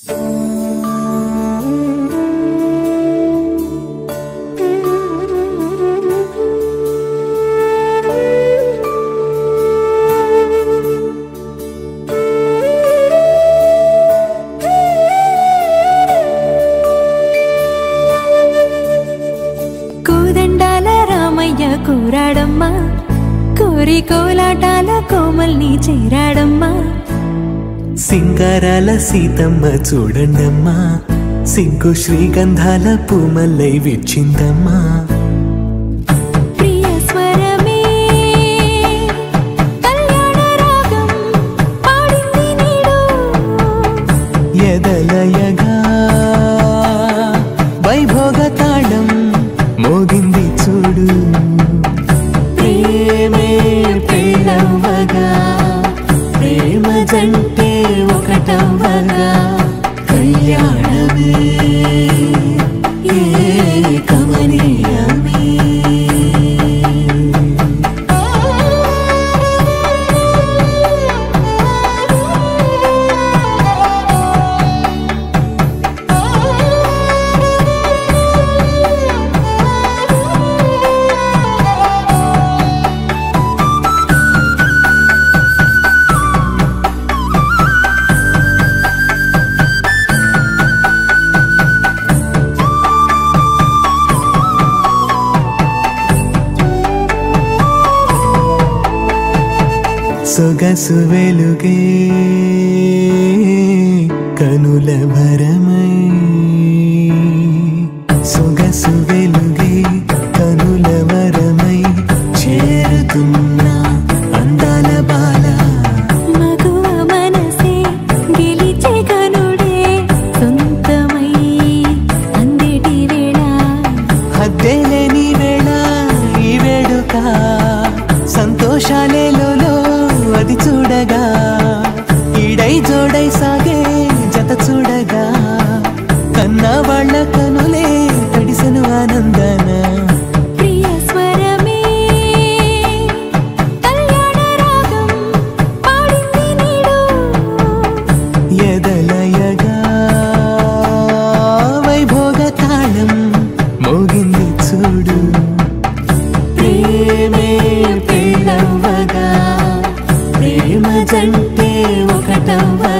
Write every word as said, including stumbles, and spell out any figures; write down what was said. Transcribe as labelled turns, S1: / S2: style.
S1: కోరాడమ్మా కోరి కోలాటాల కోమల్ని చేరాడమ్మా
S2: సింగారాల సీతమ్మ చూడండమ్మా సిగ్గు శ్రీగంధాల పూమల్లై విచ్చిందమ్మా
S1: ప్రియ స్వరమే కళ్యాణ రాగం పాడింది నీడు
S2: ఎదలయగా వైభోగ తాళం మోగింది చూడు ప్రేమే పెళ్ళవ్వగా ప్రేమ జంటే ఒకటవ్వగా కళ్యాణమే ఏ కమనీయమే సొగసు వెలుగే కనుల భరమై సొగసు వెలుగే కనుల వరమై చేరుతున్నా అందాల బాల
S1: మగువ మనసే గెలిచే కనుడే సొంతమై అందేటి వేళ
S2: హద్దేలేని వేళ ఈ వేడుక సంతోషాలేలో అది చూడగా ఈడై జోడై సాగే జత చూడగా కన్నా వాళ్ళ కనులే తడిసెను ఆనందన
S1: ప్రియ స్వరమే కళ్యాణ రాగం పాడింది నీడు
S2: ఎదలయగా వైభోగ తాళం మోగింది చూడు ప్రేమే పెళ్ళవ్వగా ప్రేమ జంటే ఒకటవ్వ